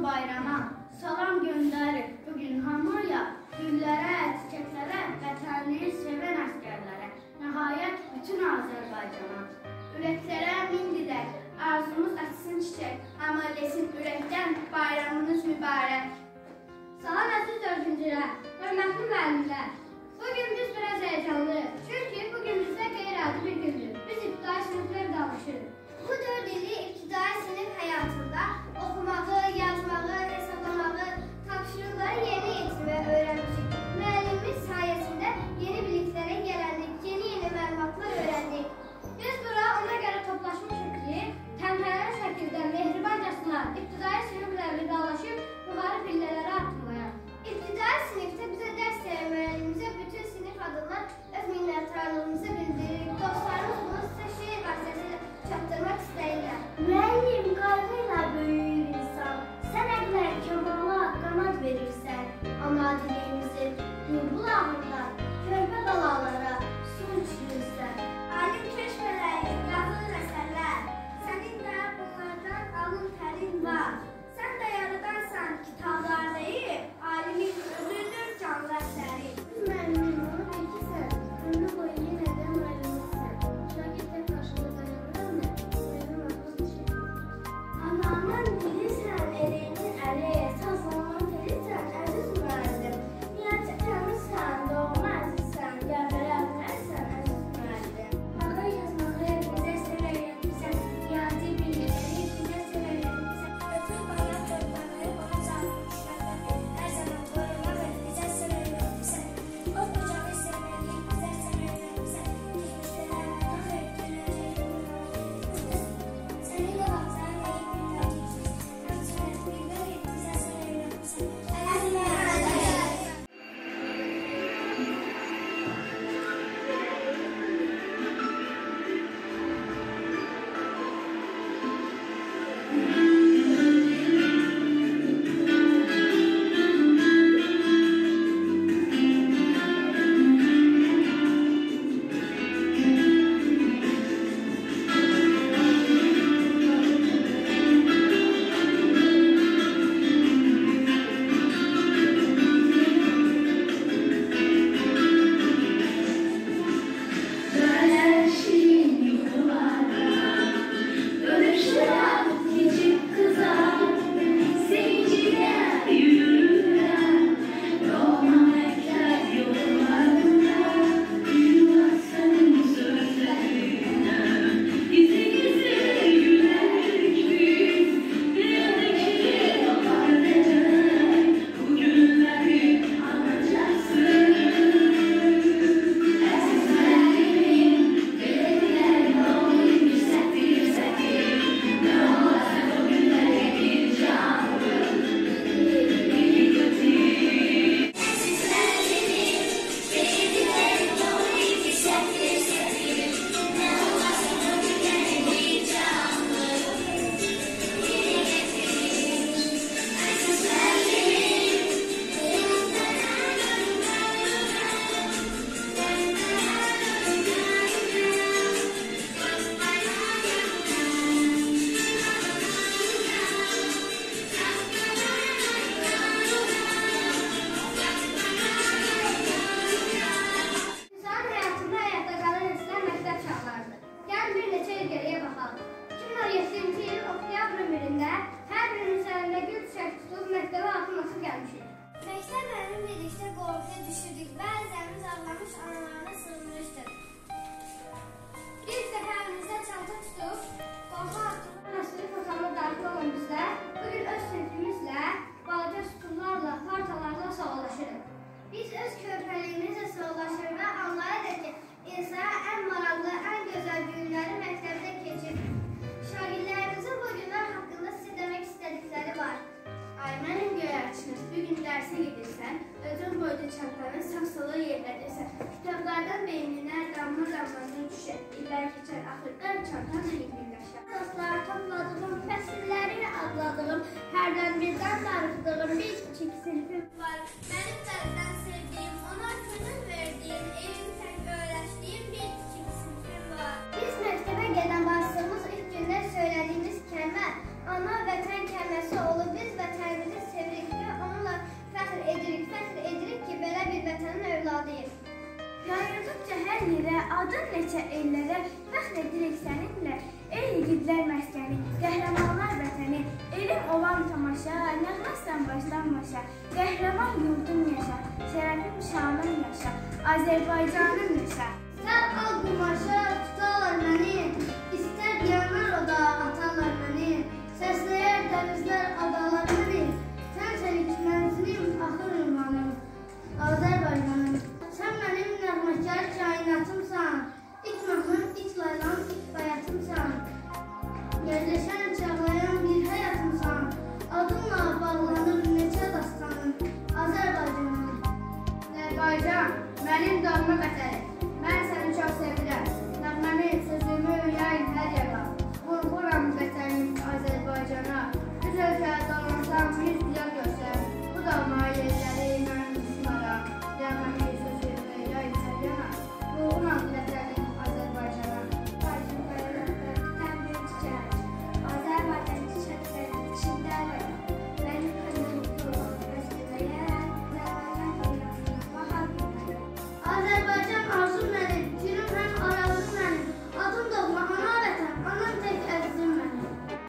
bayrama salam gönderir bugün hamıya, güllərə, çiçəklərə, vətənini sevən əsgərlərə, nəhayət bütün Azərbaycana. Ürəklərə min dilək, arzumuz açsın çiçək, əməl etsin ürəkdən bayramınız mübarək. Salam əziz öğrencilər, hörmətli müəllimlər. Bugün biz biraz heyecanlıyıq. Çünkü bugün bizə qeyri-adi bir gündür. Biz ibtidai sınıfları danışırıq. Bu 4 illik ibtidai sınıf hayatında okumağı, yazmağı, hesaplamağı, tapşırıkları yeni eğitimi öğrenmişik. Müəllimimiz sayesinde yeni biliklere gelendik, yeni məlumatlar öğrendik. Biz bura ona göre toplaşmışıq ki, təntənəli şəkildə mehribancasına ibtidai sınıfla vidalaşıb yuxarı pillələrə atılmayaq. İbtidai sınıfta bize ders veren müəllimimize bütün sınıf adına öz minnətdarlığımızı bildiririk. Dostlarımız bunu size şiir vasitəsilə çatdırmaq istəyirlər. Müəllim qayğıyla böyüyür insan, sən əqlər kamala qanad verirsən. Ana dilimizi bülbül ağında, körpə dalalara su içirirsən. Alim keşfələri, yazılı əsərlər, sənin də bunlardan alın tərin var. Sən də yaradansan kitablar deyib, alimin özüdür canlı əsəri. Müəllim onu bilirsən, ömrü boyu yenə də müəllimsən. Şagird tək başında dayanır mı? Müəllim ağzını çəkir. Anamın dilisən, elinin əli, sazının telisən, əziz müəllim. Niyyəti təmizsən, doğma əzizsən, gəlmələr mənsən, əziz müəllim. Ağa yazmağı bizə sevəyirsən, niyyəti bilgiləri bizə sevəyirsən. Ötür bana dörtmələri, bana canlı işlərdən, hər zaman qorumaq bizə sevəyirsən. O qocanı sevməliyik, bizə sevəyirsən. Dikmişlərə, xeyr, gələcək yollar. Səninlə baxsan, deyib bir təmizsən. Həmçinin bilmək bizə sevəyirsən. Əziz müəllim. İnsan həyatında həyata qalan hisslər məktəb çağlardır. Gəl bir neçə il geriyə baxalım. 2017-ci il oktyabrın 1-də hər birinin üzərində gül çiçək tutub məktəbə atılması gəlmişik. Məktəb mənim dedikdə qorxuya düşürdük. Bəzənimiz ağlamış analarına sığınmışdır. İlk dəfə əlimizdə çanta tutub, qorxu atılıb sinif otağına daxil olan bizlər bugün öz sinifimizlə, balaca sütunlarla, partalarla sağollaşırıq. Biz öz körpəliyimizlə sağollaşır və anlayırıq ki, insana ən maraqlı, ən gözəl günləri məktəbdə keçir. Şagirdlərimizin bu günlər haqqında sizə demək istədikləri var. Ay mənim göyərçiniz, bugün dərsə gedirsən, özün boyda çantanı sağ-sola yerlədirsən. Kitablardan beyninə damla-damla düşər, illər keçər, axırda çantanla birləşər. Dostlar, topladığım, fəsilləri adladığım, hərdən birdən darıxdığım bir kiçik sinifim var. Mənim dərsdən sevdiyim, ona könül verdiyim, evim tək öyrəşdiyim bir kiçik sinifim var. Biz məktəbə gedən bastığımız ilk gündə söylədiyimiz kəlmə ana vətən kəlməsi olub. Biz vətənimizi adın neçə ellərə, fəxr edirik səninlə. Ey igidlər məskəni, qəhrəmanlar vətəni, elm olan tamaşa, nəğməsən başdan başa, qəhrəman yurdum yaşa, şərəfim şanım yaşa, Azərbaycanım yaşa. Sən al qumaşa, tutarlar məni, istər yanar o da atarlar məni, səsləyər dənizlər adalar məni, sən ilk mənzilim, axır ünvanım, Azərbaycanım. Sən mənim nəğməkar kainatımsan, ilk mahnım, ilk laylam, ilk bayatımsan, yerləşən çağlayan bir həyatımsan, adınla bağlanır neçə dastanım, Azərbaycanım. Azərbaycan, mənim doğma vətənim, mən səni çox sevirəm, nəğməmi, sözümü yayın hər yana, vurğuram vətənim Azərbaycana, biz ölkə dolansam, yüz dilə görsəm, bu doğma yerləri mənim düşməram, nəğməmi, sözümü yayın hər yana, vurğuram vətənim Azərbaycana. Bacım bayraklar, tüten bir çiçek, Azərbaycan çiçekleri içinde var, benim kanım tuğum özgürlüğe, Azərbaycan dünyasına bahar günleri. Azərbaycan arzum mənim, günüm həm arazım mənim, adım doğma ana vətən, anam tək əzizim mənim.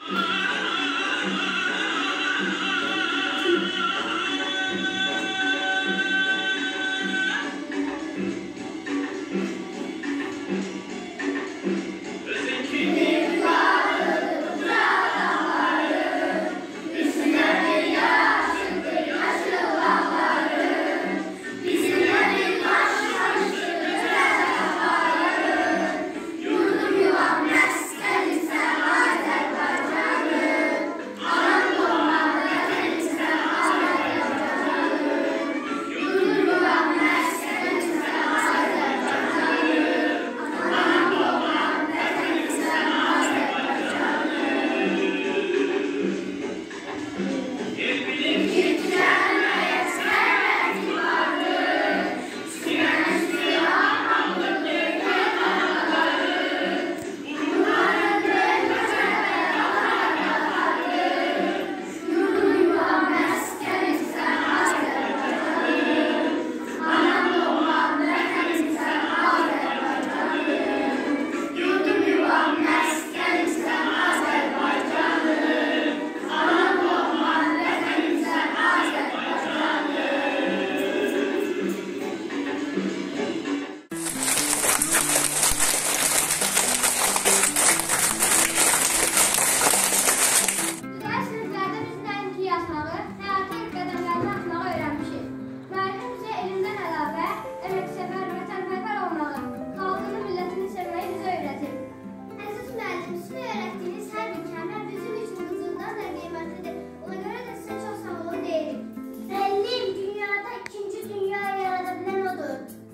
Güzel sınıflarda bizden ki yazmağı, hayata ilk qədəmlərini atmağı öyrənmişik. Müəllim bizə elimdən əlavə, əməksevər, vətənpərvər olmağı, xalqını, millətini sevməyi bizə öyrətir. Əziz müəllim, sizin öyrətdiyiniz hər bir kəlmə bizim üçün qızıldan da qiymətlidir. Ona görə də sizə çox sağ olun deyirik. Müəllim, dünyada ikinci dünya yarada bilən odur.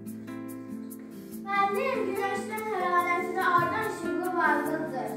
Müəllim, günəşdən hərarəti ardan işıqlı varlıqdır.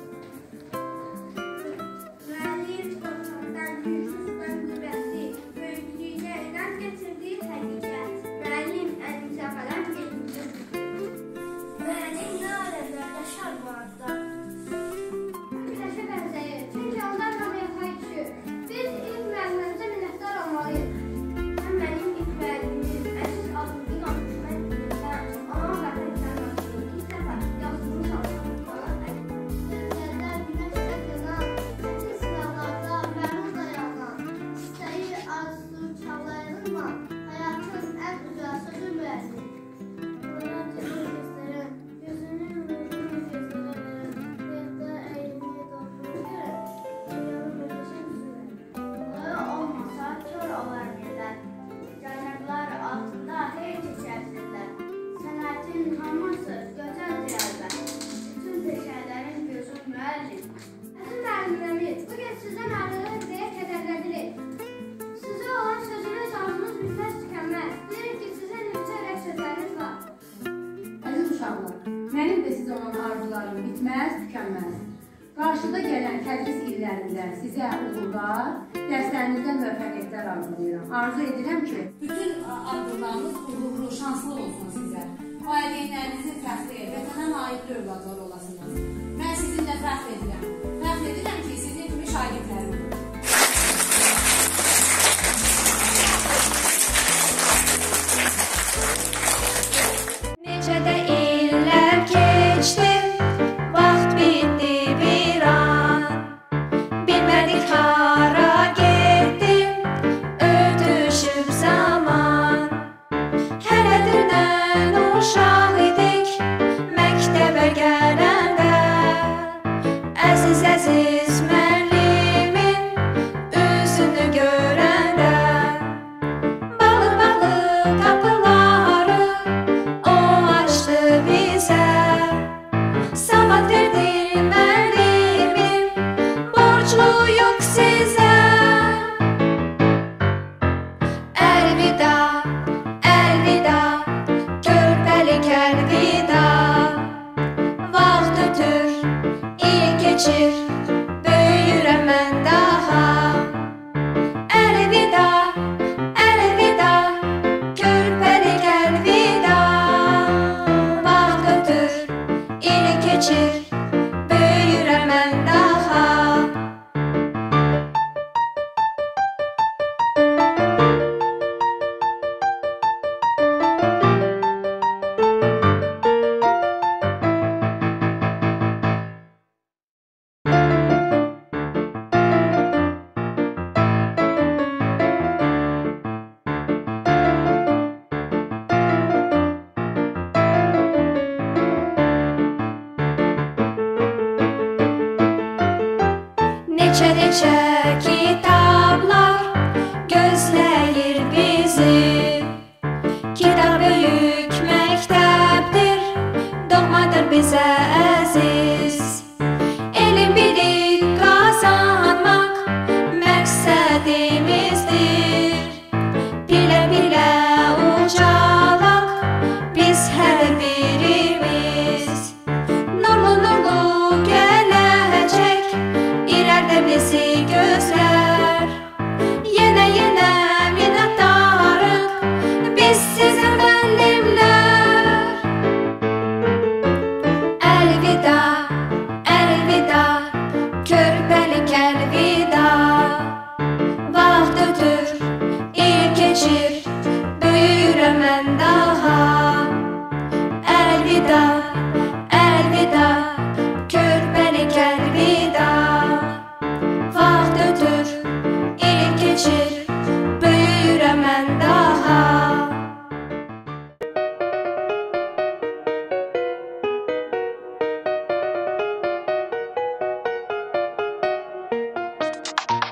Müəllim, torpaqdan, gücümüzdən qüvvətli, böyüklüyünə inanc gətirdiyi həqiqət. Müəllim, əlimizə qələm getirdi. Müəllim, nə aləmlər yaşar bu arada? Güneşe bənzəyir, çünki onlar hamıya pay düşür. Biz ilk müəllimimizə minnətdar olmalıyıq. Sən mənim ilk müəllimim, əziz adımın alışmən bilirsən, anam vətən sənatını ilk dəfə yazdığını çalışdım bana əlim. Sözlərdə günəş təqdinan, çətin sınavlarda məmur dayanan, istəyi arzusu çağlayılma, həyatın ən uca sözü müəllim. Onlarca göstərən, gözünün nurunu gözlərin, həyatda əylimi doğru görən, dünyanın möhtəşəm sürən. Bunları olmasa kör olar millət, cənablar altında hey keçərsizlər. Sənətin hamısı gözəl deyərlər, bütün peşələrin gözü müəllim. Əziz müəllimlərimiz, bugün sizdən ayrılıq deyə kədərlədirik. Sizə olan sözünüz arzunuz bitməz tükənməz. Bilirik ki, sizə necə ürək sözləriniz var. Əziz uşaqlar, mənim də sizə olan arzularım bitməz, tükənməz. Qarşıda gələn tədris illərində sizə uğurlar, dərslərinizdə müvəffəqiyyətlər arzulayıram. Arzu edirəm ki, bütün addımlarınız uğurlu, şanslı olsun sizə. Valideynlərinizin fəxri, vətənə layiqli övladlar olasınız. Mən sizinlə fəxr edirəm. Fəxr edirəm ki, sizin kimi şagirdlərim. Necə də il neçə kitablar gözləyir bizi. Kitab böyük məktəbdir, doğmadır bizə əziz. Elm bilik qazanmaq məqsədimizdir. Bilə-bilə ucalaq biz hər birimiz. Nurlu gələcək irəlidə bizi gözlər. Yenə minnətdarıq biz sizə müəllimlər. Əlvida, əlvida, körpəlik əlvida. Vaxt ötür, il keçir, böyüyürəm mən daha. Əlvida, əlvida, körpəlik əlvida. Vaxt ötür, il keçir, böyüyürəm mən daha.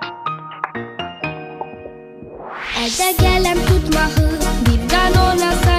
Əldə qələm tutmağı bir qanona